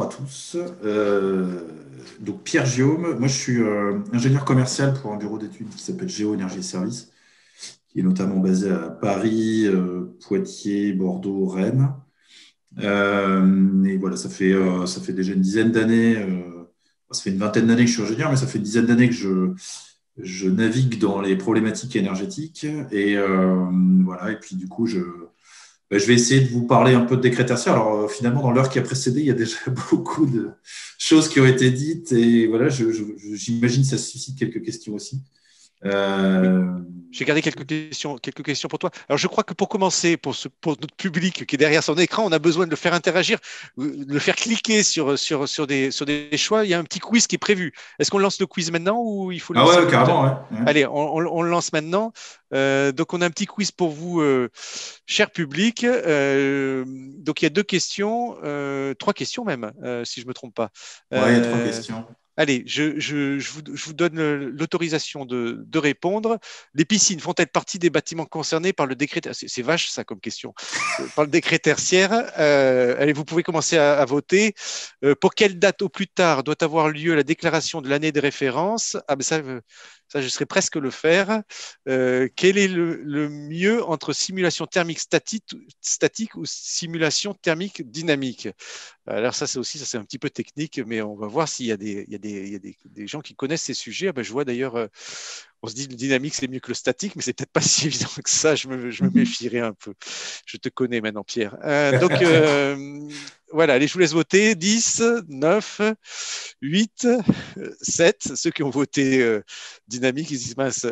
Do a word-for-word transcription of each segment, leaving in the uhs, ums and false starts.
à tous. Euh, donc Pierre Guillaume, moi je suis euh, ingénieur commercial pour un bureau d'études qui s'appelle Géo Énergie et Services, qui est notamment basé à Paris, euh, Poitiers, Bordeaux, Rennes. Euh, et voilà, ça fait, euh, ça fait déjà une dizaine d'années, euh, ça fait une vingtaine d'années que je suis ingénieur, mais ça fait une dizaine d'années que je, je navigue dans les problématiques énergétiques. Et euh, voilà, et puis du coup, je ben, je vais essayer de vous parler un peu de décret tertiaire. Alors, euh, finalement, dans l'heure qui a précédé, il y a déjà beaucoup de choses qui ont été dites. Et voilà, je- je- j'imagine que ça suscite quelques questions aussi. Oui. Euh, J'ai gardé quelques questions, quelques questions pour toi. Alors, je crois que pour commencer, pour, ce- pour notre public qui est derrière son écran, on a besoin de le faire interagir, euh, de le faire cliquer sur, sur, sur des, sur des choix. Il y a un petit quiz qui est prévu. Est-ce qu'on lance le quiz maintenant ou il faut le Ah lancer ouais, un ouais, peu plus tard? carrément, ouais. Ouais. Allez, on, on- on le lance maintenant. Euh, donc, on a un petit quiz pour vous, euh, cher public. Euh, donc, il y a deux questions, euh, trois questions même, euh, si je ne me trompe pas. Ouais, il y a trois Euh, questions. Allez, je, je- je vous, je vous donne le- l'autorisation de, de répondre. Les piscines font-elles partie des bâtiments concernés par le décret? C'est c'est vache ça comme question. Euh, Par le décret tertiaire. Euh, allez, vous pouvez commencer à, à voter. Euh, pour quelle date au plus tard doit avoir lieu la déclaration de l'année de référence? Ah ben ça, euh, ça, je serais presque le faire. Euh, quel est le, le mieux entre simulation thermique statique, statique ou simulation thermique dynamique? Alors ça, c'est aussi, ça c'est un petit peu technique, mais on va voir s'il y a des, il y a des, il y a des, des gens qui connaissent ces sujets. Ah ben, je vois d'ailleurs, euh, on se dit le dynamique c'est mieux que le statique, mais c'est peut-être pas si évident que ça. Je me, je me méfierais un peu. Je te connais maintenant, Pierre. Euh, donc euh, voilà, allez, je vous laisse voter. dix, neuf, huit, sept. Ceux qui ont voté euh, dynamique, ils disent mince,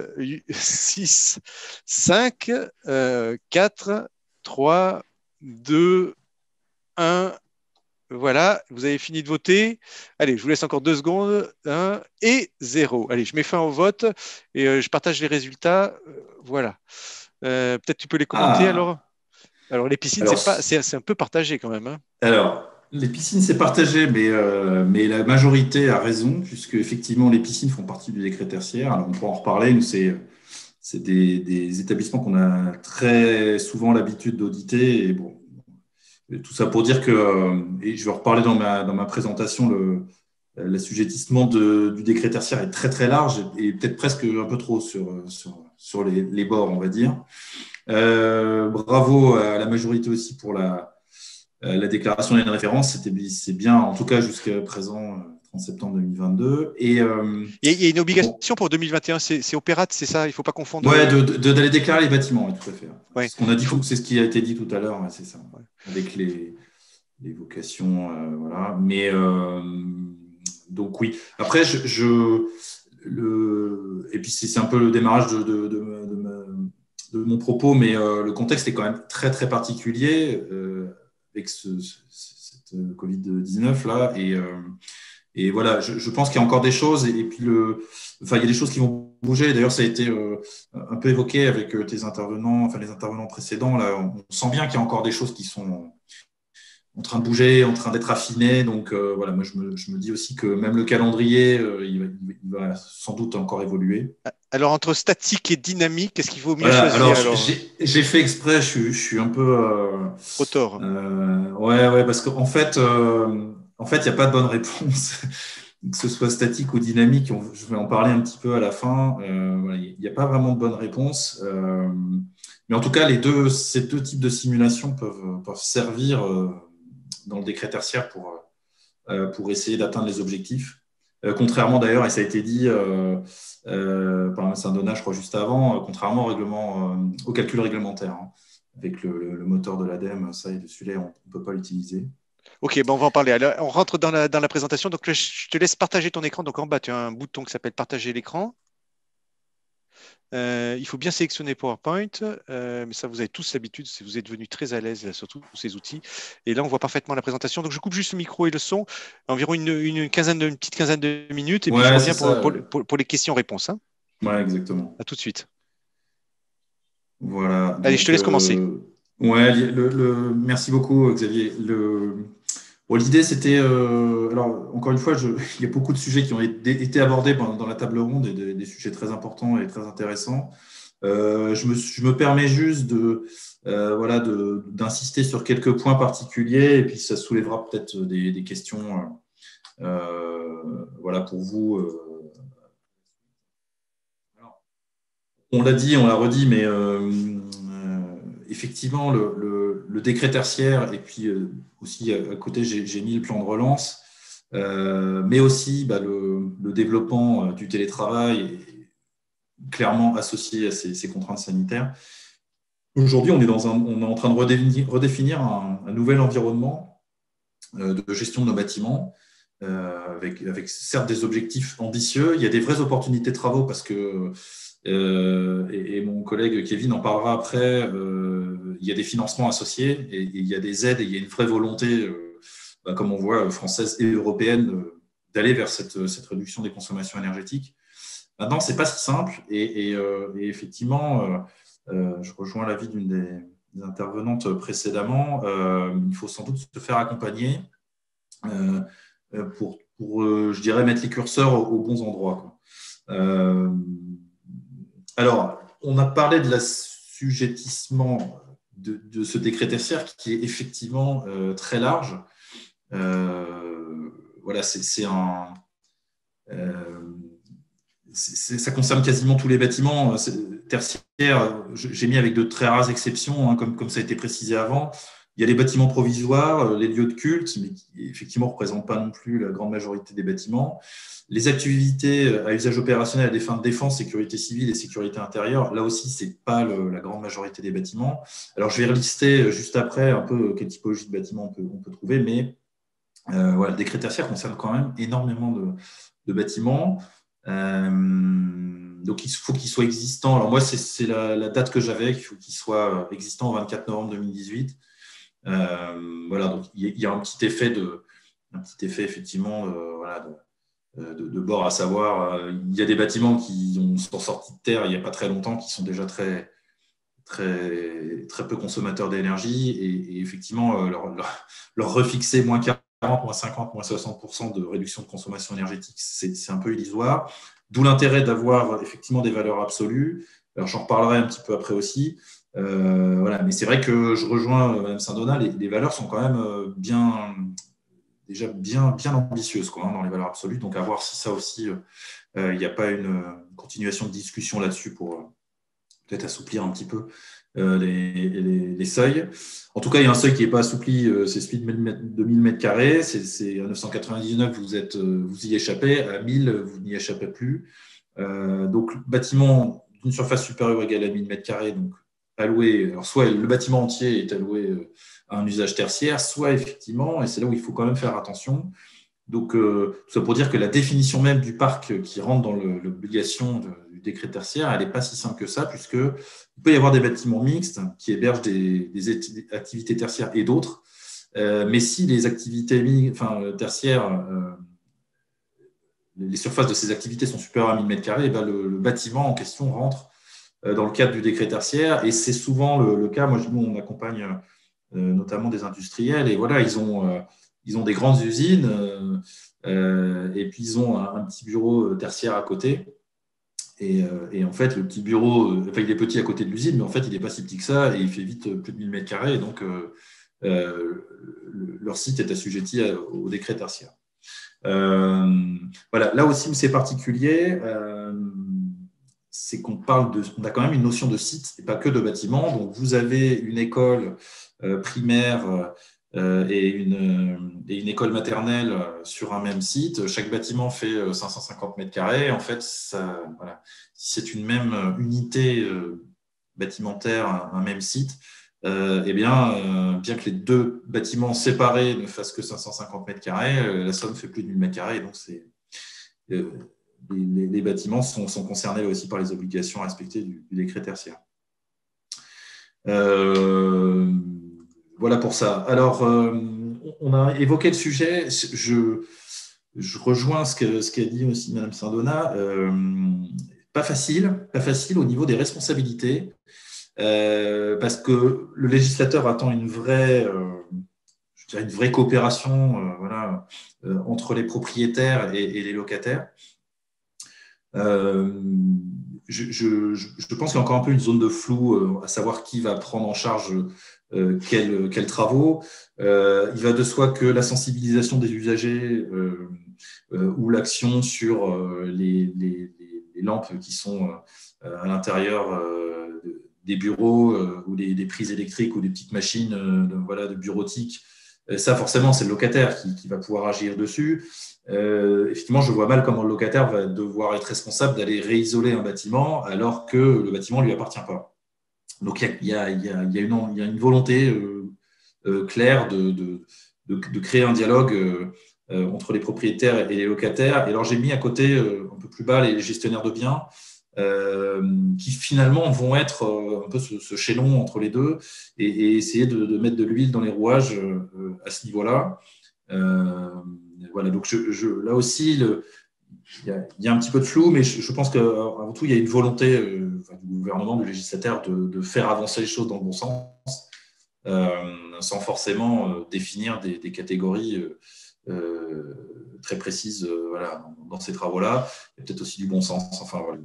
six, cinq, euh, quatre, trois, deux, un. Voilà, vous avez fini de voter. Allez, je vous laisse encore deux secondes. Un et zéro. Allez, je mets fin au vote et euh, je partage les résultats. Euh, voilà. Euh, peut-être tu peux les commenter Ah, alors. Alors, les piscines, c'est alors, pas, c'est, c'est un peu partagé quand même, hein. alors, les piscines, c'est partagé, mais, euh, mais la majorité a raison, puisque effectivement, les piscines font partie du décret tertiaire. Alors, on pourra en reparler. Nous, c'est c'est des, des établissements qu'on a très souvent l'habitude d'auditer. Et bon, tout ça pour dire que, euh, et je vais en reparler dans ma, dans ma présentation, le, l'assujettissement de- du décret tertiaire est très très large et, et peut-être presque un peu trop sur, sur, sur les, les bords, on va dire. Euh, bravo à la majorité aussi pour la, la déclaration d'une référence. C'était, c'est bien, en tout cas jusqu'à présent, euh, trente septembre deux mille vingt-deux. Et euh, Il y, a, il y a une bon, obligation pour deux mille vingt et un, c'est, c'est Opérat, c'est ça. Il ne faut pas confondre. ouais, euh, de, de- d'aller déclarer les bâtiments, ouais, tout à fait. Ouais, Ce qu'on a il dit, faut. tout, c'est ce qui a été dit tout à l'heure, ouais, c'est ça, Ouais. avec les, les vocations, euh, voilà. Mais euh, donc oui. Après, je, je- le, et puis c'est c'est un peu le démarrage de, de, de, de ma- de mon propos, mais euh, le contexte est quand même très très particulier euh, avec ce, ce- cette Covid dix-neuf là. Et, euh, et voilà, je, je pense qu'il y a encore des choses, et, et puis le, enfin, il y a des choses qui vont bouger. D'ailleurs, ça a été euh, un peu évoqué avec euh, tes intervenants, enfin les intervenants précédents. Là, on, on sent bien qu'il y a encore des choses qui sont en train de bouger, en train d'être affiné. Donc euh, voilà, moi je me, je me dis aussi que même le calendrier, euh, il, va, il va sans doute encore évoluer. Alors, entre statique et dynamique, qu'est-ce qu'il vaut mieux Voilà, alors choisir alors? j'ai j'ai fait exprès, je, suis- je suis un peu. Euh, Rotor. euh, ouais, ouais, parce qu'en fait, euh, en fait, il n'y a pas de bonne réponse, que ce soit statique ou dynamique. On- je vais en parler un petit peu à la fin. Euh, voilà, il n'y a pas vraiment de bonne réponse. Euh, mais en tout cas, les deux, ces deux types de simulations peuvent, peuvent servir euh, dans le décret tertiaire pour, euh, pour essayer d'atteindre les objectifs. Euh, contrairement d'ailleurs, et ça a été dit euh, euh, par M. Saint-Donat, je crois, juste avant, euh, contrairement au, règlement, euh, au calcul réglementaire, hein, avec le, le, le moteur de l'ADEME, ça, celui-là, on ne peut pas l'utiliser. Ok, ben on va en parler. Alors, on rentre dans la, dans la présentation. Donc, là, je te laisse partager ton écran. Donc, en bas, tu as un bouton qui s'appelle partager l'écran. Euh, il faut bien sélectionner PowerPoint, euh, mais ça, vous avez tous l'habitude, si vous êtes devenu très à l'aise là, sur tous ces outils. Et là, on voit parfaitement la présentation. Donc, je coupe juste le micro et le son, environ une, une quinzaine de, une petite quinzaine de minutes, et puis je Ouais, c'est reviens pour, ça. pour, pour- pour les questions-réponses, hein. Ouais, exactement. À tout de suite. Voilà, Allez, je te donc, laisse commencer. euh, ouais, le, le, merci beaucoup, Xavier. Le, bon, l'idée, c'était, euh, alors, encore une fois, je, il y a beaucoup de sujets qui ont été, été abordés dans, dans la table ronde et des, des sujets très importants et très intéressants. Euh, je, me, je me permets juste de, euh, voilà, de, d'insister sur quelques points particuliers et puis ça soulèvera peut-être des, des questions euh, voilà, pour vous. Euh. Alors, on l'a dit, on l'a redit, mais euh, euh, effectivement, le, le, le décret tertiaire et puis euh, aussi à, à côté, j'ai, j'ai mis le plan de relance, euh, mais aussi bah, le, le développement du télétravail est clairement associé à ces, ces contraintes sanitaires. Aujourd'hui, on est, dans un, on est en train de redéfinir, redéfinir un, un nouvel environnement euh, de gestion de nos bâtiments, euh, avec, avec certes des objectifs ambitieux. Il y a des vraies opportunités de travaux parce que, euh, et, et mon collègue Kevin en parlera après, euh, il y a des financements associés et, et il y a des aides et il y a une vraie volonté, euh, bah, comme on voit, française et européenne, euh, d'aller vers cette, cette réduction des consommations énergétiques. Maintenant, ce n'est pas si simple et, et, euh, et effectivement, euh, euh, je rejoins l'avis d'une des, des intervenantes précédemment, euh, il faut sans doute se faire accompagner euh, pour, pour euh, je dirais, mettre les curseurs aux, aux bons endroits, quoi. Euh, alors, on a parlé de l'assujettissement de, de ce décret tertiaire qui est effectivement euh, très large. Euh, voilà, c'est, c'est un... Euh, C'est, ça concerne quasiment tous les bâtiments tertiaires. J'ai mis avec de très rares exceptions, hein, comme, comme ça a été précisé avant. Il y a les bâtiments provisoires, les lieux de culte, mais qui effectivement ne représentent pas non plus la grande majorité des bâtiments. Les activités à usage opérationnel à des fins de défense, sécurité civile et sécurité intérieure, là aussi, ce n'est pas le, la grande majorité des bâtiments. Alors, je vais relister juste après un peu quelle typologie de bâtiments on peut, on peut trouver, mais euh, voilà, le décret tertiaire concerne quand même énormément de, de bâtiments. Euh, donc, il faut qu'il soit existant. Alors, moi, c'est, c'est la, la date que j'avais, qu'il faut qu'il soit existant au vingt-quatre novembre deux mille dix-huit. Euh, voilà, donc il y a un petit effet, de, un petit effet effectivement euh, voilà, de, de, de bord, à savoir, euh, il y a des bâtiments qui ont, sont sortis de terre il n'y a pas très longtemps, qui sont déjà très, très, très peu consommateurs d'énergie et, et effectivement, euh, leur, leur, leur refixer moins quarante, moins cinquante, moins soixante pour cent de réduction de consommation énergétique, c'est, c'est un peu illusoire. D'où l'intérêt d'avoir effectivement des valeurs absolues. Alors, j'en reparlerai un petit peu après aussi. Euh, voilà. Mais c'est vrai que je rejoins Mme Saint-Donat, les, les valeurs sont quand même bien, déjà bien, bien ambitieuses, quoi, hein, dans les valeurs absolues. Donc, à voir si ça aussi, il euh, n'y a pas une continuation de discussion là-dessus pour euh, peut-être assouplir un petit peu euh, les, les, les seuils. En tout cas, il y a un seuil qui n'est pas assoupli, euh, c'est celui de mille mètres carrés. C'est, c'est à neuf cent quatre-vingt-dix-neuf, vous, êtes, euh, vous y échappez. À mille, vous n'y échappez plus. Euh, donc, bâtiment d'une surface supérieure ou égale à mille mètres carrés, donc alloué, alors soit le bâtiment entier est alloué euh, à un usage tertiaire, soit effectivement, et c'est là où il faut quand même faire attention. Donc, euh, tout ça pour dire que la définition même du parc qui rentre dans le, l'obligation de, du décret tertiaire, elle n'est pas si simple que ça, puisqu'il peut y avoir des bâtiments mixtes qui hébergent des, des activités tertiaires et d'autres. Euh, mais si les activités enfin, tertiaires, euh, les surfaces de ces activités sont supérieures à mille mètres carrés, et ben le, le bâtiment en question rentre euh, dans le cadre du décret tertiaire. Et c'est souvent le, le cas. Moi, nous, on accompagne euh, notamment des industriels, et voilà, ils ont... Euh, Ils ont des grandes usines euh, euh, et puis ils ont un, un petit bureau tertiaire à côté. Et, euh, et en fait, le petit bureau, euh, enfin, il est petit à côté de l'usine, mais en fait, il n'est pas si petit que ça et il fait vite plus de mille mètres carrés. Et donc, euh, euh, le, leur site est assujetti à, au décret tertiaire. Euh, voilà, là aussi où c'est particulier, euh, c'est qu'on parle de, on a quand même une notion de site et pas que de bâtiment. Donc, vous avez une école euh, primaire euh, et, une, et une école maternelle sur un même site. Chaque bâtiment fait cinq cent cinquante mètres carrés. En fait, ça, voilà, si c'est une même unité euh, bâtimentaire, un, un même site, euh, eh bien, euh, bien que les deux bâtiments séparés ne fassent que cinq cent cinquante mètres carrés, euh, la somme fait plus de mille mètres carrés. Donc, c'est, euh, les, les, bâtiments sont, sont concernés aussi par les obligations à respecter du, du décret tertiaire. Euh, Voilà pour ça. Alors, euh, on a évoqué le sujet. Je, je rejoins ce, que, ce qu'a dit aussi Mme Saint-Donat. Euh, pas facile, pas facile au niveau des responsabilités, euh, parce que le législateur attend une vraie, euh, je dirais une vraie coopération, euh, voilà, euh, entre les propriétaires et, et les locataires. Euh, je, je, je pense qu'il y a encore un peu une zone de flou, euh, à savoir qui va prendre en charge euh, quels quel travaux. Euh, il va de soi que la sensibilisation des usagers euh, euh, ou l'action sur euh, les, les, les lampes qui sont euh, à l'intérieur euh, des bureaux euh, ou des, des prises électriques ou des petites machines euh, de, voilà, de bureautique. Ça, forcément, c'est le locataire qui, qui va pouvoir agir dessus. Euh, effectivement, je vois mal comment le locataire va devoir être responsable d'aller réisoler un bâtiment alors que le bâtiment ne lui appartient pas. Donc, il y a, il y a, il y a, une, il y a une volonté euh, euh, claire de, de, de, de créer un dialogue euh, euh, entre les propriétaires et les locataires. Et alors, j'ai mis à côté, euh, un peu plus bas, les gestionnaires de biens. Euh, qui finalement vont être euh, un peu ce, ce chaînon entre les deux et, et essayer de, de mettre de l'huile dans les rouages euh, à ce niveau-là. Euh, voilà, donc je, je, là aussi, le, il, y a, il y a un petit peu de flou, mais je, je pense qu'avant tout, il y a une volonté euh, enfin, du gouvernement, du législateur, de, de faire avancer les choses dans le bon sens, euh, sans forcément euh, définir des, des catégories euh, euh, très précises euh, voilà, dans, dans ces travaux-là. Il y a peut-être aussi du bon sens. Enfin, voilà,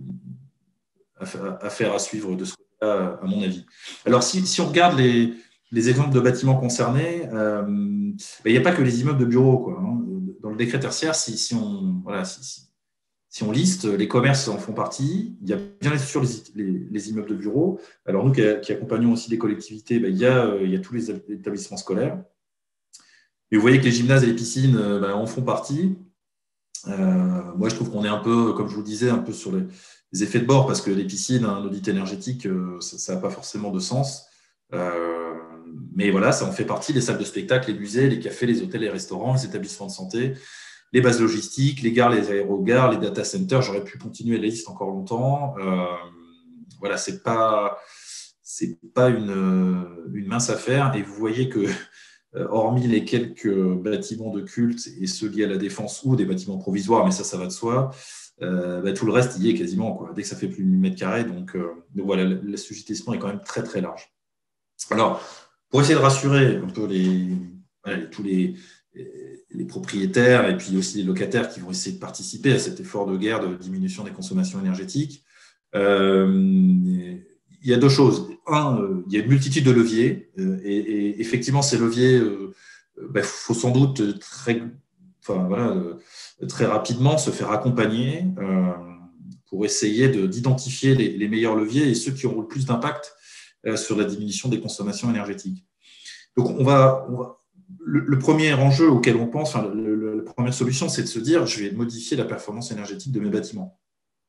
affaire à suivre de ce côté-là, à mon avis. Alors, si, si on regarde les, les exemples de bâtiments concernés, euh, ben, il n'y a pas que les immeubles de bureaux, quoi, hein. Dans le décret tertiaire, si, si, on, voilà, si, si, si on liste, les commerces en font partie. Il y a bien sûr les, les, les immeubles de bureaux. Alors, nous qui, qui accompagnons aussi les collectivités, ben, il, y a, il y a tous les établissements scolaires. Et vous voyez que les gymnases et les piscines ben, en font partie. Euh, moi, je trouve qu'on est un peu, comme je vous le disais, un peu sur les, les effets de bord, parce que les piscines, un audit énergétique, euh, ça n'a pas forcément de sens. Euh, mais voilà, ça en fait partie. Les salles de spectacle, les musées, les cafés, les hôtels, les restaurants, les établissements de santé, les bases logistiques, les gares, les aérogares, les data centers. J'aurais pu continuer la liste encore longtemps. Euh, voilà, c'est pas, c'est pas une, une mince affaire. Et vous voyez que hormis les quelques bâtiments de culte et ceux liés à la défense ou des bâtiments provisoires, mais ça, ça va de soi, euh, bah, tout le reste y est quasiment, quoi, dès que ça fait plus de mille mètres carrés. Donc, euh, donc voilà, l'assujettissement est quand même très, très large. Alors, pour essayer de rassurer un peu les, voilà, tous les, les propriétaires et puis aussi les locataires qui vont essayer de participer à cet effort de guerre de diminution des consommations énergétiques, euh, il y a deux choses. Un, euh, il y a une multitude de leviers euh, et, et effectivement, ces leviers, il euh, ben, faut sans doute très, enfin, voilà, euh, très rapidement se faire accompagner euh, pour essayer de, d'identifier les, les meilleurs leviers et ceux qui auront le plus d'impact euh, sur la diminution des consommations énergétiques. Donc, on va, on va le, le premier enjeu auquel on pense, enfin, le, le, la première solution, c'est de se dire, je vais modifier la performance énergétique de mes bâtiments.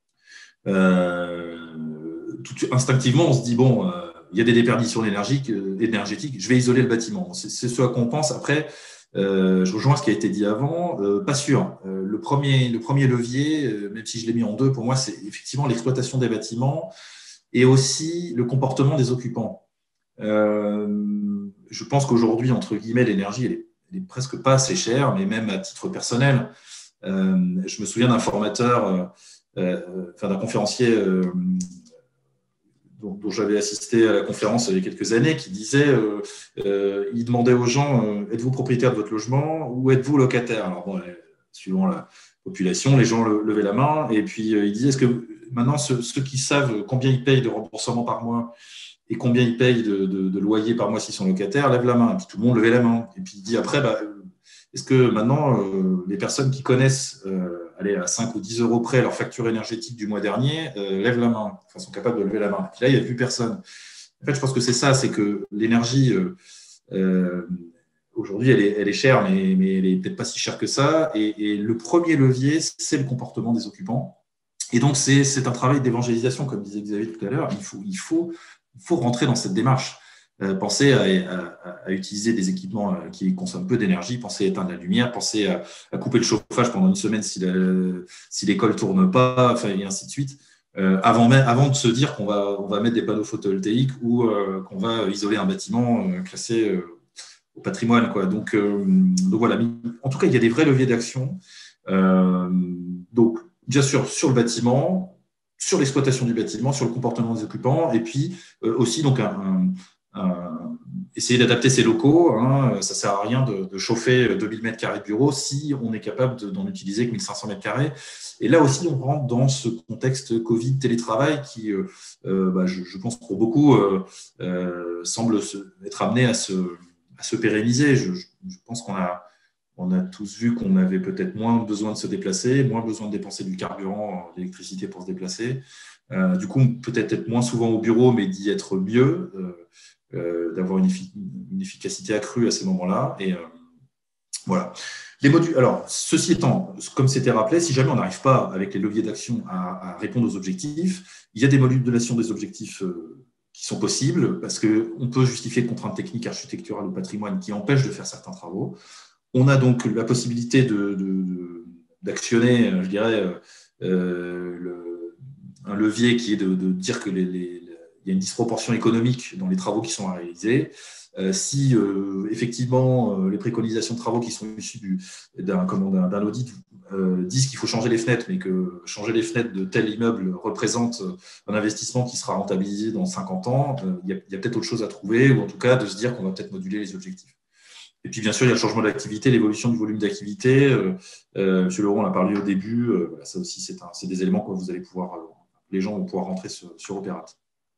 Euh, tout, instinctivement, on se dit, bon, euh, il y a des déperditions énergétiques, euh, énergétiques, je vais isoler le bâtiment. C'est, c'est ce à quoi on pense. Après, euh, je rejoins ce qui a été dit avant, euh, pas sûr. Euh, le, premier, le premier levier, euh, même si je l'ai mis en deux, pour moi, c'est effectivement l'exploitation des bâtiments et aussi le comportement des occupants. Euh, je pense qu'aujourd'hui, entre guillemets, l'énergie, elle est, elle est presque pas assez chère, mais même à titre personnel. Euh, je me souviens d'un formateur, euh, euh, enfin d'un conférencier euh, dont, dont j'avais assisté à la conférence il y a quelques années, qui disait, euh, euh, il demandait aux gens, euh, êtes-vous propriétaire de votre logement ou êtes-vous locataire? Alors bon, suivant la population, les gens le, levaient la main, et puis euh, il disait, est-ce que maintenant ceux, ceux qui savent combien ils payent de remboursement par mois et combien ils payent de, de, de loyer par mois s'ils sont locataires, lèvent la main. Et puis tout le monde levait la main. Et puis il dit après, bah, est-ce que maintenant, euh, les personnes qui connaissent, euh, aller à cinq ou dix euros près leur facture énergétique du mois dernier, euh, lèvent la main, enfin, sont capables de lever la main. Et puis là, il n'y a plus personne. En fait, je pense que c'est ça, c'est que l'énergie, euh, euh, aujourd'hui, elle est, elle est chère, mais, mais elle n'est peut-être pas si chère que ça. Et, et le premier levier, c'est le comportement des occupants. Et donc, c'est, c'est un travail d'évangélisation, comme disait Xavier tout à l'heure. Il faut, il faut, il faut rentrer dans cette démarche. Euh, pensez à, à, à utiliser des équipements qui consomment peu d'énergie, pensez à éteindre la lumière, pensez à, à couper le chauffage pendant une semaine si, la, si l'école ne tourne pas, enfin, et ainsi de suite. Euh, avant, même, avant de se dire qu'on va, on va mettre des panneaux photovoltaïques ou euh, qu'on va isoler un bâtiment euh, classé euh, au patrimoine, quoi. Donc, euh, donc voilà. En tout cas, il y a des vrais leviers d'action. Euh, donc, bien sûr, sur le bâtiment, sur l'exploitation du bâtiment, sur le comportement des occupants, et puis euh, aussi donc un, un, un, essayer d'adapter ses locaux. Hein, ça ne sert à rien de, de chauffer deux mille mètres carrés de bureau si on est capable de, d'en utiliser que mille cinq cents mètres carrés. Et là aussi, on rentre dans ce contexte Covid, télétravail qui, euh, bah, je, je pense pour beaucoup, euh, euh, semble se, être amené à se, à se pérenniser. Je, je pense qu'on a, on a tous vu qu'on avait peut-être moins besoin de se déplacer, moins besoin de dépenser du carburant, d'électricité pour se déplacer. Euh, du coup, peut-être être moins souvent au bureau, mais d'y être mieux. Euh, Euh, d'avoir une, effi- une efficacité accrue à ces moments-là. Et euh, voilà. Les modules. Alors, ceci étant, comme c'était rappelé, si jamais on n'arrive pas avec les leviers d'action à, à répondre aux objectifs, il y a des modulations des objectifs euh, qui sont possibles parce qu'on peut justifier de contraintes techniques, architecturales ou patrimoine qui empêchent de faire certains travaux. On a donc la possibilité de, de, de, d'actionner, je dirais, euh, le, un levier qui est de, de dire que les, les il y a une disproportion économique dans les travaux qui sont à réaliser. Euh, si euh, effectivement euh, les préconisations de travaux qui sont issues du, d'un, comment, d'un, d'un audit euh, disent qu'il faut changer les fenêtres, mais que changer les fenêtres de tel immeuble représente un investissement qui sera rentabilisé dans cinquante ans, euh, il, y a, il y a peut-être autre chose à trouver, ou en tout cas de se dire qu'on va peut-être moduler les objectifs. Et puis bien sûr, il y a le changement d'activité, l'évolution du volume d'activité. Euh, euh, Monsieur Leroux en a parlé au début. Euh, voilà, ça aussi, c'est, un, c'est des éléments que vous allez pouvoir, euh, les gens vont pouvoir rentrer sur, sur Opérate.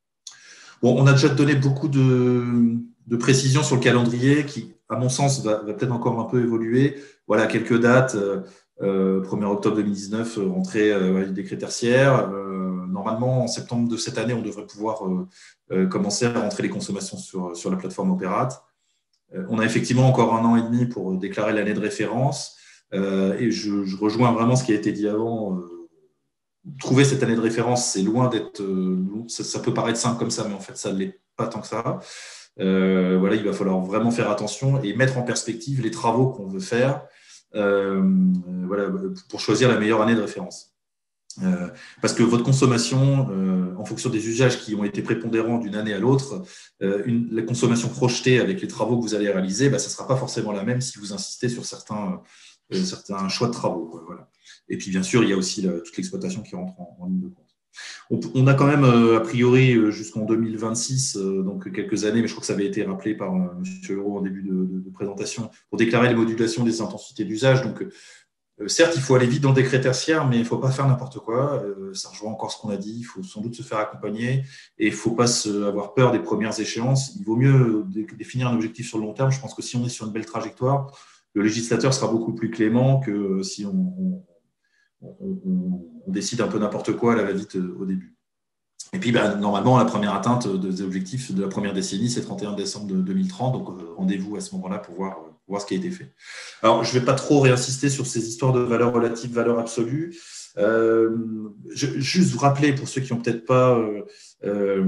Bon, on a déjà donné beaucoup de, de précisions sur le calendrier qui, à mon sens, va, va peut-être encore un peu évoluer. Voilà, quelques dates. Euh, premier octobre deux mille dix-neuf, rentrée euh, du décret tertiaire. Euh, normalement, en septembre de cette année, on devrait pouvoir euh, euh, commencer à rentrer les consommations sur, sur la plateforme Opérate. Euh, on a effectivement encore un an et demi pour déclarer l'année de référence. Euh, et je, je rejoins vraiment ce qui a été dit avant. Euh, Trouver cette année de référence, c'est loin d'être. Euh, ça, ça peut paraître simple comme ça, mais en fait, ça ne l'est pas tant que ça. Euh, voilà, il va falloir vraiment faire attention et mettre en perspective les travaux qu'on veut faire euh, voilà, pour choisir la meilleure année de référence. Euh, parce que votre consommation, euh, en fonction des usages qui ont été prépondérants d'une année à l'autre, euh, une, la consommation projetée avec les travaux que vous allez réaliser, bah, ça ne sera pas forcément la même si vous insistez sur certains, euh, certains choix de travaux. Quoi, voilà. Et puis, bien sûr, il y a aussi la, toute l'exploitation qui rentre en, en ligne de compte. On, on a quand même, euh, a priori, euh, jusqu'en deux mille vingt-six, euh, donc quelques années, mais je crois que ça avait été rappelé par euh, M. Leroux en début de, de, de présentation, pour déclarer les modulations des intensités d'usage. Donc, euh, certes, il faut aller vite dans le décret tertiaire, mais il ne faut pas faire n'importe quoi. Euh, ça rejoint encore ce qu'on a dit. Il faut sans doute se faire accompagner et il ne faut pas se, avoir peur des premières échéances. Il vaut mieux dé, définir un objectif sur le long terme. Je pense que si on est sur une belle trajectoire, le législateur sera beaucoup plus clément que si on, on On, on, on décide un peu n'importe quoi à la va-vite au début. Et puis, bah, normalement, la première atteinte des objectifs de la première décennie, c'est trente et un décembre deux mille trente. Donc, euh, rendez-vous à ce moment-là pour voir, pour voir ce qui a été fait. Alors, je ne vais pas trop réinsister sur ces histoires de valeur relative, valeur absolue. Euh, je, juste vous rappeler, pour ceux qui n'ont peut-être pas euh, euh,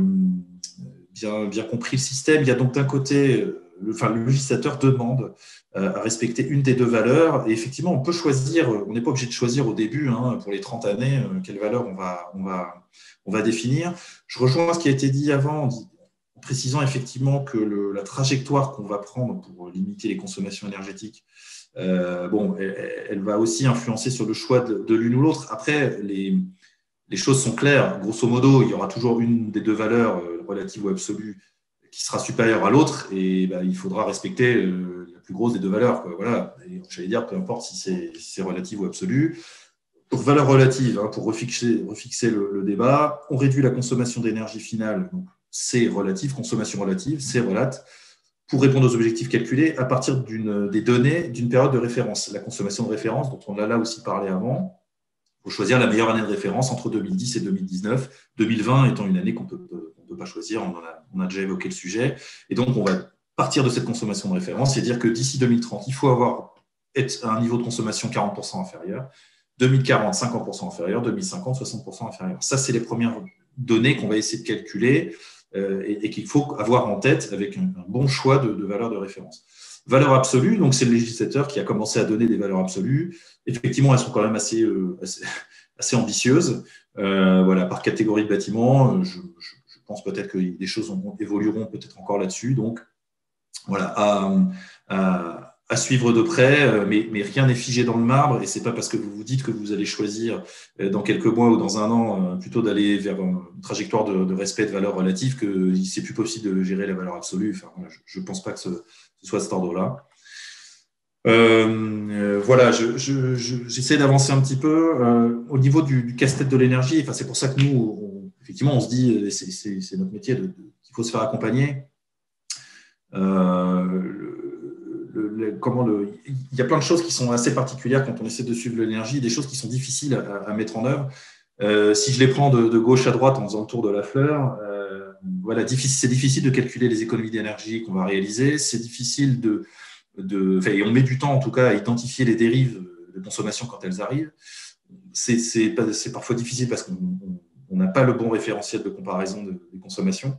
bien, bien compris le système, il y a donc d'un côté, le, enfin, le législateur demande à respecter une des deux valeurs. Et effectivement, on peut choisir, on n'est pas obligé de choisir au début, hein, pour les trente années, quelle valeur on va, on va, on va définir. Je rejoins ce qui a été dit avant, en précisant effectivement que le, la trajectoire qu'on va prendre pour limiter les consommations énergétiques, euh, bon, elle, elle va aussi influencer sur le choix de, de l'une ou l'autre. Après, les, les choses sont claires. Grosso modo, il y aura toujours une des deux valeurs, relative ou absolue, qui sera supérieure à l'autre, et bah, il faudra respecter euh, la plus grosse des deux valeurs. Quoi. Voilà. Et j'allais dire, peu importe si c'est, si c'est relative ou absolue. Pour valeur relative, hein, pour refixer, refixer le, le débat, on réduit la consommation d'énergie finale, donc c'est relative, consommation relative, c'est relate, pour répondre aux objectifs calculés à partir d'une, des données d'une période de référence. La consommation de référence, dont on a là aussi parlé avant, il faut choisir la meilleure année de référence entre deux mille dix et deux mille dix-neuf, deux mille vingt étant une année qu'on peut, qu'on peut pas choisir, on, en a, on a déjà évoqué le sujet. Et donc, on va partir de cette consommation de référence et dire que d'ici deux mille trente, il faut avoir être à un niveau de consommation quarante pour cent inférieur, deux mille quarante, cinquante pour cent inférieur, deux mille cinquante, soixante pour cent inférieur. Ça, c'est les premières données qu'on va essayer de calculer euh, et, et qu'il faut avoir en tête avec un, un bon choix de, de valeur de référence. Valeur absolue, donc c'est le législateur qui a commencé à donner des valeurs absolues. Effectivement, elles sont quand même assez, euh, assez, assez ambitieuses. Euh, voilà, par catégorie de bâtiments, je, je, je pense peut-être que des choses ont, évolueront peut-être encore là-dessus. Donc, voilà, à, à, à suivre de près, mais, mais rien n'est figé dans le marbre, et c'est pas parce que vous vous dites que vous allez choisir dans quelques mois ou dans un an plutôt d'aller vers une trajectoire de, de respect de valeurs relatives que c'est plus possible de gérer la valeur absolue. Enfin, voilà, je ne pense pas que ce, ce soit cet ordre-là. Euh, voilà, je, je, je, j'essaie d'avancer un petit peu euh, au niveau du, du casse-tête de l'énergie. Enfin, c'est pour ça que nous, on, effectivement, on se dit, c'est, c'est, c'est notre métier, de, de, qu'il faut se faire accompagner. Euh, le, le, le, comment le, il y a plein de choses qui sont assez particulières quand on essaie de suivre l'énergie, des choses qui sont difficiles à, à mettre en œuvre. Euh, si je les prends de, de gauche à droite en faisant le tour de la fleur, euh, voilà, difficile, c'est difficile de calculer les économies d'énergie qu'on va réaliser. C'est difficile de De, enfin, et on met du temps en tout cas à identifier les dérives de consommation quand elles arrivent. C'est, c'est, c'est parfois difficile parce qu'on n'a pas le bon référentiel de comparaison de, des consommations.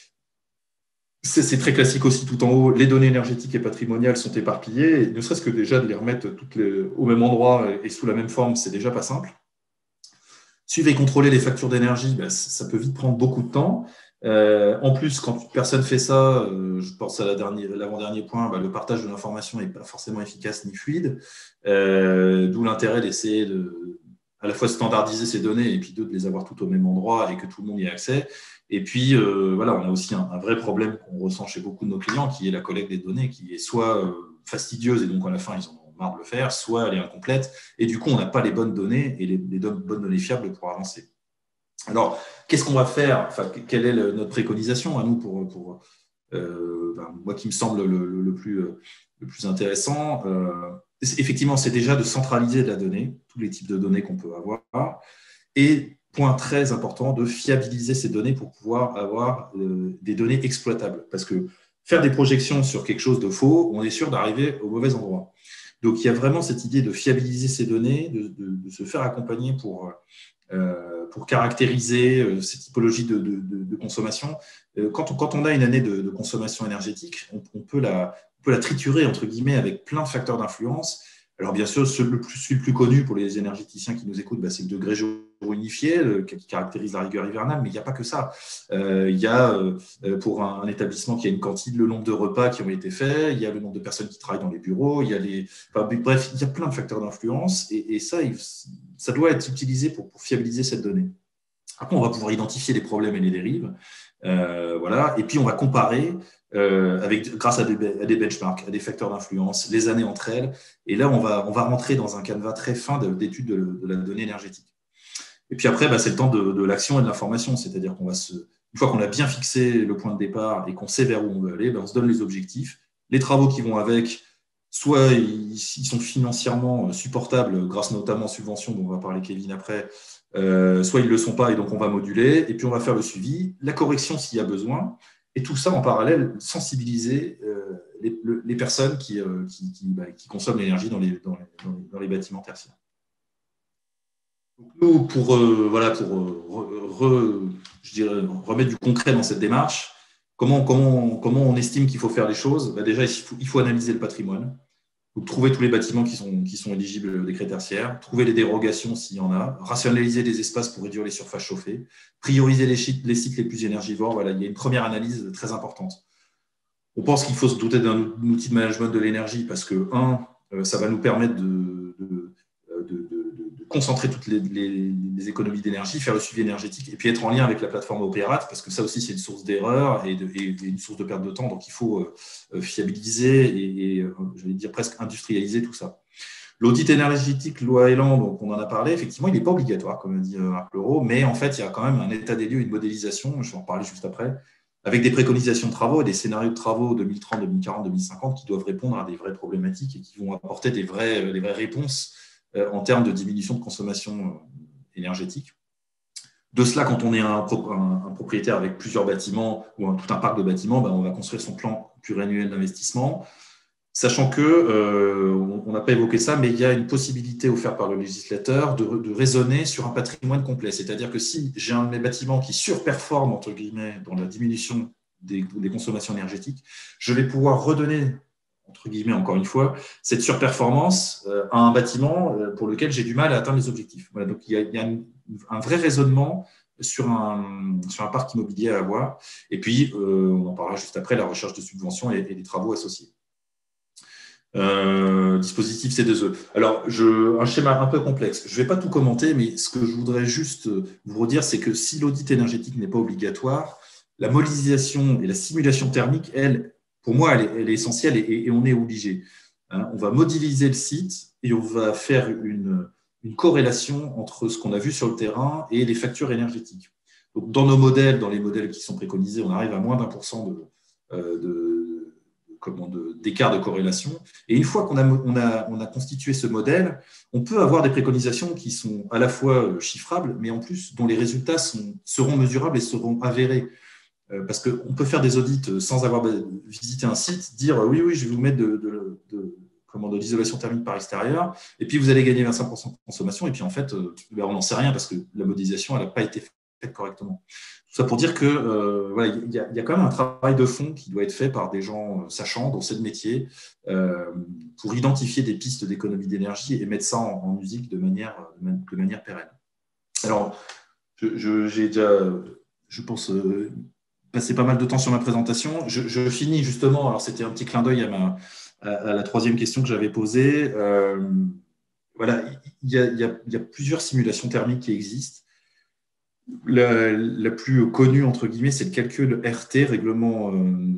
C'est, c'est très classique aussi tout en haut. Les données énergétiques et patrimoniales sont éparpillées. Et ne serait-ce que déjà de les remettre toutes les, au même endroit et sous la même forme, c'est déjà pas simple. Suivre et contrôler les factures d'énergie, ben, ça peut vite prendre beaucoup de temps. Euh, en plus, quand personne fait ça, euh, je pense à la dernière, l'avant-dernier point, bah, le partage de l'information n'est pas forcément efficace ni fluide, euh, d'où l'intérêt d'essayer de à la fois standardiser ces données et puis de les avoir toutes au même endroit et que tout le monde y ait accès. Et puis, euh, voilà, on a aussi un, un vrai problème qu'on ressent chez beaucoup de nos clients, qui est la collecte des données, qui est soit euh, fastidieuse et donc à la fin, ils en ont marre de le faire, soit elle est incomplète et du coup, on n'a pas les bonnes données et les, les bonnes données fiables pour avancer. Alors, qu'est-ce qu'on va faire? Enfin, quelle est le, notre préconisation à nous pour, pour euh, ben, moi qui me semble le, le, le, plus, le plus intéressant euh, effectivement, c'est déjà de centraliser de la donnée, tous les types de données qu'on peut avoir, et point très important, de fiabiliser ces données pour pouvoir avoir euh, des données exploitables. Parce que faire des projections sur quelque chose de faux, on est sûr d'arriver au mauvais endroit. Donc, il y a vraiment cette idée de fiabiliser ces données, de, de, de se faire accompagner pour... Euh, pour caractériser euh, ces typologies de, de, de, de consommation. Euh, quand, on, quand on a une année de, de consommation énergétique, on, on, peut la, on peut la triturer, entre guillemets, avec plein de facteurs d'influence. Alors, bien sûr, celui le plus, le plus connu pour les énergéticiens qui nous écoutent, bah, c'est le degré jour unifié, le, qui caractérise la rigueur hivernale, mais il n'y a pas que ça. Euh, il y a, euh, pour un, un établissement qui a une cantine, le nombre de repas qui ont été faits, il y a le nombre de personnes qui travaillent dans les bureaux, il y a les... Enfin, bref, il y a plein de facteurs d'influence, et, et ça, il, ça doit être utilisé pour, pour fiabiliser cette donnée. Après, on va pouvoir identifier les problèmes et les dérives, euh, voilà, et puis on va comparer euh, avec, grâce à des, à des benchmarks, à des facteurs d'influence, les années entre elles, et là, on va, on va rentrer dans un canevas très fin d'étude de, de la donnée énergétique. Et puis après, bah, c'est le temps de, de l'action et de l'information, c'est-à-dire qu'on va se, une fois qu'on a bien fixé le point de départ et qu'on sait vers où on veut aller, bah, on se donne les objectifs, les travaux qui vont avec. Soit ils sont financièrement supportables grâce notamment aux subventions dont on va parler Kevin après, euh, soit ils ne le sont pas et donc on va moduler, et puis on va faire le suivi, la correction s'il y a besoin, et tout ça en parallèle, sensibiliser euh, les, les personnes qui, euh, qui, qui, bah, qui consomment l'énergie dans les, dans, les, dans les bâtiments tertiaires. Donc nous, pour, euh, voilà, pour euh, re, je dirais, remettre du concret dans cette démarche, Comment, comment, comment on estime qu'il faut faire les choses? Bah déjà, il faut, il faut analyser le patrimoine. Donc, trouver tous les bâtiments qui sont, qui sont éligibles au décret tertiaire, trouver les dérogations s'il y en a, rationaliser les espaces pour réduire les surfaces chauffées, prioriser les sites les, sites les plus énergivores. Voilà, il y a une première analyse très importante. On pense qu'il faut se doter d'un outil de management de l'énergie parce que, un, ça va nous permettre de, de, de, de concentrer toutes les, les, les économies d'énergie, faire le suivi énergétique et puis être en lien avec la plateforme Opérate parce que ça aussi, c'est une source d'erreur et, de, et une source de perte de temps. Donc, il faut euh, fiabiliser et, et je vais dire presque industrialiser tout ça. L'audit énergétique, loi Elan, donc on en a parlé, effectivement, il n'est pas obligatoire, comme dit Marc Leroux, mais en fait, il y a quand même un état des lieux, une modélisation, je vais en parler juste après, avec des préconisations de travaux et des scénarios de travaux deux mille trente, deux mille quarante, deux mille cinquante qui doivent répondre à des vraies problématiques et qui vont apporter des vraies, des vraies réponses en termes de diminution de consommation énergétique. De cela, quand on est un, un, un propriétaire avec plusieurs bâtiments ou un, tout un parc de bâtiments, ben on va construire son plan pluriannuel d'investissement, sachant que, euh, on n'a pas évoqué ça, mais il y a une possibilité offerte par le législateur de, de raisonner sur un patrimoine complet. C'est-à-dire que si j'ai un de mes bâtiments qui surperforme, entre guillemets, dans la diminution des, des consommations énergétiques, je vais pouvoir redonner, entre guillemets, encore une fois, cette surperformance euh, à un bâtiment euh, pour lequel j'ai du mal à atteindre les objectifs. Voilà, donc, il y a, il y a une, un vrai raisonnement sur un, sur un parc immobilier à avoir. Et puis, euh, on en parlera juste après, la recherche de subventions et, et les travaux associés. Euh, dispositif C deux E. Alors, je, un schéma un peu complexe. Je ne vais pas tout commenter, mais ce que je voudrais juste vous redire, c'est que si l'audit énergétique n'est pas obligatoire, la modélisation et la simulation thermique, elle, pour moi, elle est, elle est essentielle et, et on est obligé. Hein, on va modéliser le site et on va faire une, une corrélation entre ce qu'on a vu sur le terrain et les factures énergétiques. Donc, dans nos modèles, dans les modèles qui sont préconisés, on arrive à moins d'un pour cent de, euh, de comment, de, d'écart de corrélation. Et une fois qu'on a, on a, on a constitué ce modèle, on peut avoir des préconisations qui sont à la fois chiffrables, mais en plus dont les résultats sont, seront mesurables et seront avérés. Euh, parce qu'on peut faire des audits sans avoir visité un site, dire oui, oui, je vais vous mettre de, de, de, comment, de l'isolation thermique par extérieur, et puis vous allez gagner vingt-cinq pour cent de consommation, et puis en fait, euh, ben, on n'en sait rien parce que la modélisation n'a pas été faite correctement. Tout ça pour dire que euh, voilà, il y, a, il y a quand même un travail de fond qui doit être fait par des gens sachants dans ce métier euh, pour identifier des pistes d'économie d'énergie et mettre ça en, en musique de manière, de manière pérenne. Alors, je, je, j'ai déjà, je pense, euh, passé pas mal de temps sur ma présentation. Je, je finis justement, alors c'était un petit clin d'œil à, ma, à, à la troisième question que j'avais posée. Euh, voilà, il y, a, il, y a, il y a plusieurs simulations thermiques qui existent. La, la plus connue, entre guillemets, c'est le calcul R T, règlement, euh,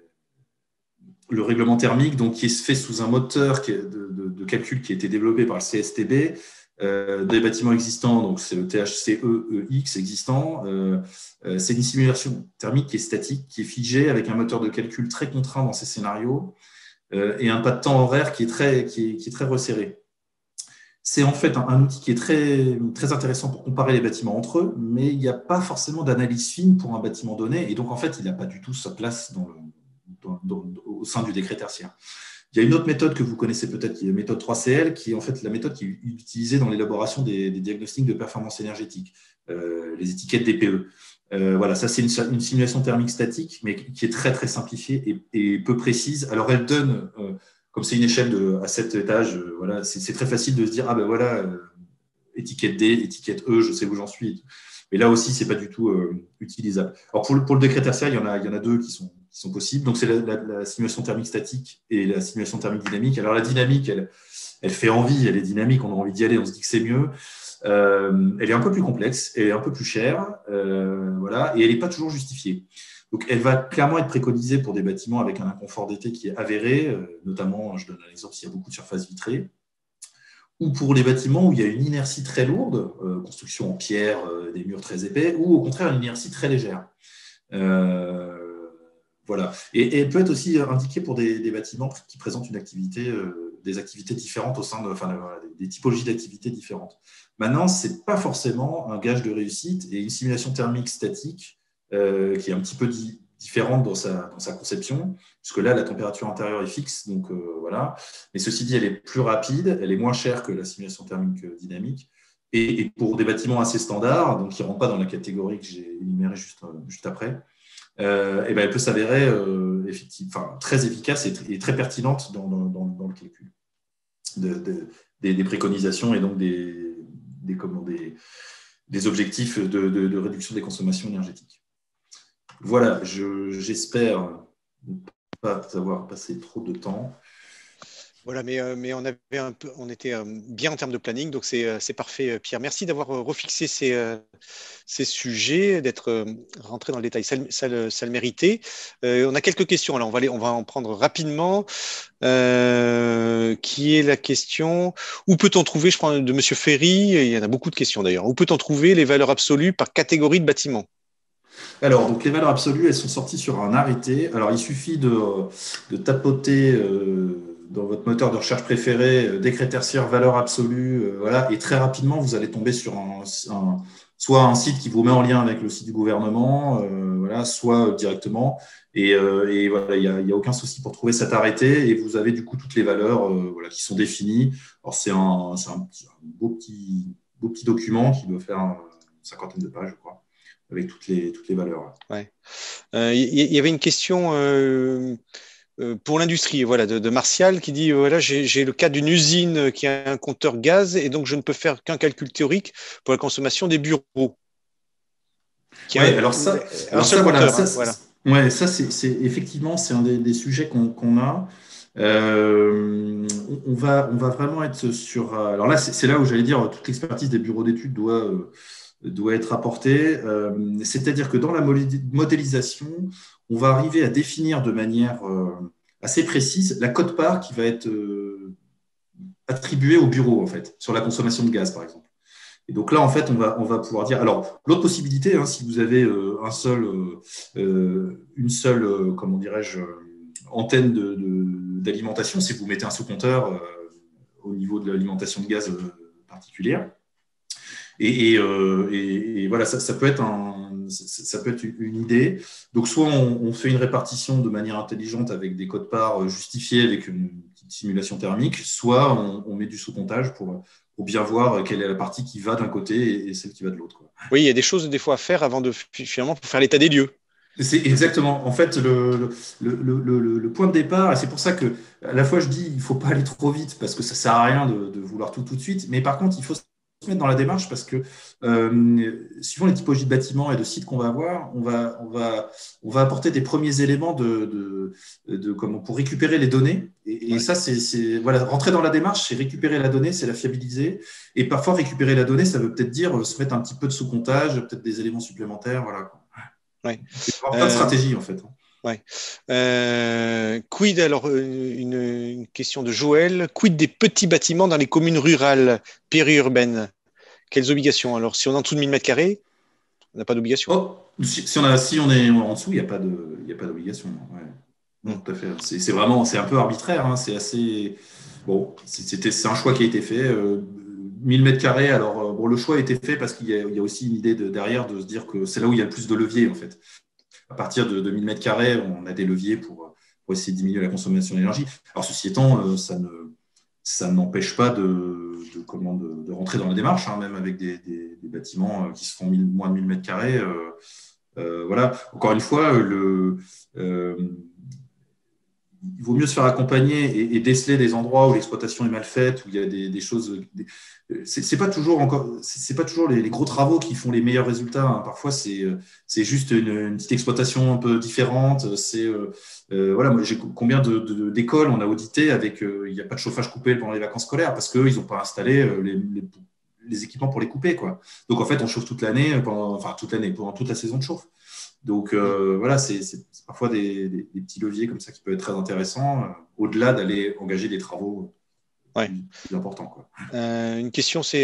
le règlement thermique, donc, qui est fait sous un moteur qui est de, de, de calcul qui a été développé par le C S T B, euh, des bâtiments existants, donc c'est le T H C E E X existant. Euh, euh, c'est une simulation thermique qui est statique, qui est figée avec un moteur de calcul très contraint dans ces scénarios euh, et un pas de temps horaire qui est très, qui est, qui est très resserré. C'est en fait un, un outil qui est très, très intéressant pour comparer les bâtiments entre eux, mais il n'y a pas forcément d'analyse fine pour un bâtiment donné, et donc en fait, il n'a pas du tout sa place dans le, dans, dans, au sein du décret tertiaire. Il y a une autre méthode que vous connaissez peut-être, qui est la méthode trois C L, qui est en fait la méthode qui est utilisée dans l'élaboration des, des diagnostics de performance énergétique, euh, les étiquettes D P E. Euh, voilà, ça c'est une, une simulation thermique statique, mais qui est très très simplifiée et, et peu précise. Alors elle donne... Euh, Comme c'est une échelle de, à sept étages, euh, voilà, c'est, c'est très facile de se dire, ah ben voilà, euh, étiquette D, étiquette E, je sais où j'en suis. Mais là aussi, ce n'est pas du tout euh, utilisable. Alors pour le, pour le décret tertiaire, il y en a, il y en a deux qui sont, qui sont possibles. Donc c'est la, la, la simulation thermique statique et la simulation thermique dynamique. Alors la dynamique, elle, elle fait envie, elle est dynamique, on a envie d'y aller, on se dit que c'est mieux. Euh, elle est un peu plus complexe, elle est un peu plus chère, euh, voilà, et elle n'est pas toujours justifiée. Donc, elle va clairement être préconisée pour des bâtiments avec un inconfort d'été qui est avéré, euh, notamment, je donne un exemple, s'il y a beaucoup de surfaces vitrées, ou pour les bâtiments où il y a une inertie très lourde, euh, construction en pierre, euh, des murs très épais, ou au contraire une inertie très légère. Euh, voilà. Et, et elle peut être aussi indiquée pour des, des bâtiments qui présentent une activité, euh, des activités différentes au sein de, enfin, voilà, des typologies d'activités différentes. Maintenant, ce n'est pas forcément un gage de réussite, et une simulation thermique statique, Euh, qui est un petit peu di- différente dans sa, dans sa conception, puisque là, la température intérieure est fixe, donc euh, voilà. Mais ceci dit, elle est plus rapide, elle est moins chère que la simulation thermique dynamique, et, et pour des bâtiments assez standards, donc qui ne rentrent pas dans la catégorie que j'ai énumérée juste, juste après, euh, et ben, elle peut s'avérer euh, effective, enfin, très efficace et, et très pertinente dans, dans, dans, dans le calcul de, de, des, des préconisations et donc des, des, comment, des, des objectifs de, de, de réduction des consommations énergétiques. Voilà, je, j'espère ne pas avoir passé trop de temps. Voilà, mais, euh, mais on avait un peu, on était euh, bien en termes de planning, donc c'est, euh, c'est parfait, Pierre. Merci d'avoir euh, refixé ces, euh, ces sujets, d'être euh, rentré dans le détail. Ça, ça, le- ça le méritait. Euh, on a quelques questions, alors on va, les, on va en prendre rapidement. Euh, qui est la question, où peut-on trouver, je prends de Monsieur Ferry, il y en a beaucoup de questions d'ailleurs, où peut-on trouver les valeurs absolues par catégorie de bâtiment? Alors, donc les valeurs absolues, elles sont sorties sur un arrêté. Alors, il suffit de, de tapoter euh, dans votre moteur de recherche préféré, euh, décret tertiaire, valeur absolue, euh, voilà, et très rapidement, vous allez tomber sur un, un- soit un site qui vous met en lien avec le site du gouvernement, euh, voilà, soit directement. Et, euh, et voilà, il n'y a, il y a aucun souci pour trouver cet arrêté. Et vous avez du coup toutes les valeurs euh, voilà, qui sont définies. Alors, c'est un, c'est un, petit- un beau, petit, beau petit document qui doit faire une cinquantaine de pages, je crois, avec toutes les, toutes les valeurs. Ouais. Euh, Il y, il y avait une question euh, euh, pour l'industrie, voilà, de, de Martial qui dit euh, voilà, j'ai, j'ai le cas d'une usine qui a un compteur gaz et donc je ne peux faire qu'un calcul théorique pour la consommation des bureaux. Qui a Oui, un, alors ça, un alors seul ça, voilà, compteur, ça, hein, voilà. c'est- ouais, ça c'est c'est- effectivement c'est un des, des sujets qu'on qu'on a. Euh, on, va, on va vraiment être sur. Alors là, c'est là où j'allais dire toute l'expertise des bureaux d'études doit, euh, doit être apportée. Euh, C'est-à-dire que dans la modélisation, on va arriver à définir de manière euh, assez précise la quote-part qui va être euh, attribuée au bureau, en fait, sur la consommation de gaz, par exemple. Et donc là, en fait, on va, on va pouvoir dire. Alors, l'autre possibilité, hein, si vous avez euh, un seul, euh, une seule, euh, comment dirais-je, antenne de, de, d'alimentation, c'est que vous mettez un sous-compteur euh, au niveau de l'alimentation de gaz euh, particulière. Et, et, euh, et, et voilà, ça, ça, peut être un, ça, ça peut être une idée. Donc, soit on, on fait une répartition de manière intelligente avec des codes-parts justifiés avec une petite simulation thermique, soit on, on met du sous-comptage pour, pour bien voir quelle est la partie qui va d'un côté et, et celle qui va de l'autre. Oui, il y a des choses des fois à faire avant de finalement pour faire l'état des lieux. C'est exactement. En fait, le, le, le, le, le point de départ, et c'est pour ça que à la fois je dis il ne faut pas aller trop vite parce que ça ne sert à rien de, de vouloir tout tout de suite, mais par contre, il faut se mettre dans la démarche parce que euh, suivant les typologies de bâtiments et de sites qu'on va avoir, on va, on, va, on va apporter des premiers éléments de, de, de comment, pour récupérer les données. Et, et ouais. ça, c'est voilà, rentrer dans la démarche, c'est récupérer la donnée, c'est la fiabiliser. Et parfois, récupérer la donnée, ça veut peut-être dire se mettre un petit peu de sous-comptage, peut-être des éléments supplémentaires. Voilà, quoi. Ouais. Il faut avoir plein de stratégies, en fait. Ouais. Euh, quid, alors, une, une question de Joël. Quid des petits bâtiments dans les communes rurales, périurbaines? Quelles obligations? Alors, si on est en dessous de mille mètres carrés, on n'a pas d'obligation. Oh, si, si, on a, si on est en dessous, il n'y a pas d'obligation. Ouais. Non, Mm. tout à fait. C'est vraiment, c'est un peu arbitraire. Hein. C'est assez. Bon, c'est un choix qui a été fait. Euh, mille mètres carrés, alors, bon, le choix a été fait parce qu'il y, y, a aussi une idée de, derrière de se dire que c'est là où il y a le plus de levier, en fait. À partir de, de mille mètres carrés, on a des leviers pour, pour essayer de diminuer la consommation d'énergie. Alors, ceci étant, ça ne, ça n'empêche pas de, de, comment, de, de rentrer dans la démarche, hein, même avec des, des, des bâtiments qui se font mille, moins de mille mètres carrés. Euh, euh, voilà. Encore une fois, le, euh, il vaut mieux se faire accompagner et, et déceler des endroits où l'exploitation est mal faite, où il y a des, des choses. Des, c'est pas toujours encore, c'est pas toujours les, les gros travaux qui font les meilleurs résultats. Hein. Parfois, c'est c'est juste une, une petite exploitation un peu différente. C'est euh, euh, voilà, moi j'ai combien de, de, d'écoles on a audité avec euh, il n'y a pas de chauffage coupé pendant les vacances scolaires parce qu'eux ils n'ont pas installé les, les, les équipements pour les couper, quoi. Donc en fait, on chauffe toute l'année, pendant enfin toute l'année, pendant toute la saison de chauffe. Donc euh, voilà, c'est parfois des, des, des petits leviers comme ça qui peuvent être très intéressants, euh, au-delà d'aller engager des travaux ouais. plus, plus importants, quoi. Euh, une question, c'est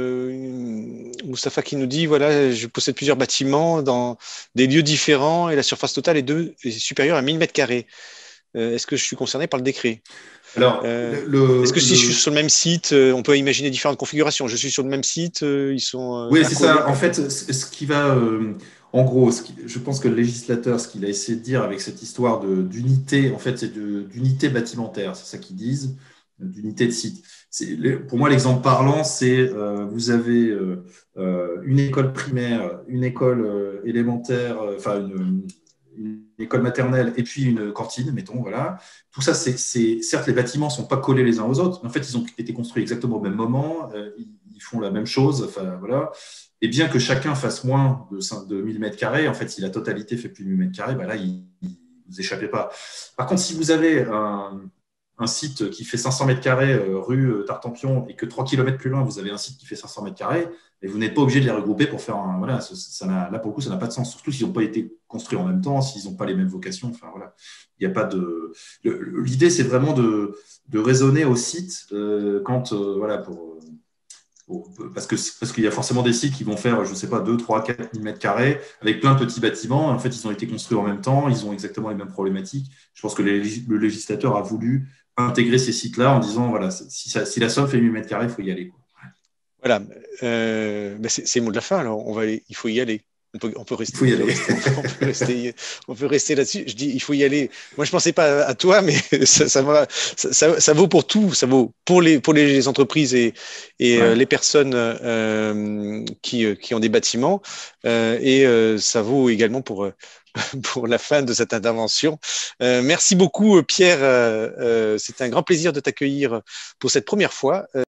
euh, Moustapha qui nous dit, voilà, je possède plusieurs bâtiments dans des lieux différents et la surface totale est, de, est supérieure à mille mètres carrés. Euh, Est-ce que je suis concerné par le décret? Alors, euh, est-ce que si le... je suis sur le même site, euh, on peut imaginer différentes configurations? Je suis sur le même site, euh, ils sont. Euh, oui, c'est ça. En fait, ce qui va, euh, en gros, ce qui, je pense que le législateur, ce qu'il a essayé de dire avec cette histoire d'unité, en fait, c'est d'unité bâtimentaire, c'est ça qu'ils disent, d'unité de site. Pour moi, l'exemple parlant, c'est euh, vous avez euh, euh, une école primaire, une école euh, élémentaire, euh, enfin une, une école maternelle et puis une cantine, mettons, voilà. Tout ça, c'est certes, les bâtiments ne sont pas collés les uns aux autres, mais en fait, ils ont été construits exactement au même moment, euh, ils, ils font la même chose, enfin, voilà. Et bien que chacun fasse moins de, de mille mètres carrés, en fait, si la totalité fait plus de mille mètres carrés, ben là, il, il, vous échappez pas. Par contre, si vous avez un, un site qui fait cinq cents mètres carrés euh, rue Tartampion et que trois kilomètres plus loin, vous avez un site qui fait cinq cents mètres carrés, et vous n'êtes pas obligé de les regrouper pour faire un. Voilà, ça, ça là, pour le coup, ça n'a pas de sens. Surtout s'ils n'ont pas été construits en même temps, s'ils n'ont pas les mêmes vocations. Enfin, voilà. Il n'y a pas de. L'idée, c'est vraiment de, de raisonner au site euh, quand. Euh, voilà, pour. pour parce qu'il parce qu'il y a forcément des sites qui vont faire, je ne sais pas, deux, trois, quatre mille mètres carrés avec plein de petits bâtiments. En fait, ils ont été construits en même temps, ils ont exactement les mêmes problématiques. Je pense que les, le législateur a voulu intégrer ces sites-là en disant voilà, si, ça, si la somme fait mille mètres carrés, il faut y aller, quoi. Voilà, euh, ben c'est le mot de la fin. Alors, on va aller, il faut y aller. On peut, on peut rester. Il faut y aller. On peut rester, on peut rester là-dessus. Je dis, il faut y aller. Moi, je pensais pas à toi, mais ça, ça, va, ça, ça, ça vaut pour tout. Ça vaut pour les, pour les entreprises et, et ouais. euh, les personnes euh, qui, qui ont des bâtiments. Euh, et euh, ça vaut également pour, pour la fin de cette intervention. Euh, merci beaucoup, Pierre. Euh, euh, C'était un grand plaisir de t'accueillir pour cette première fois.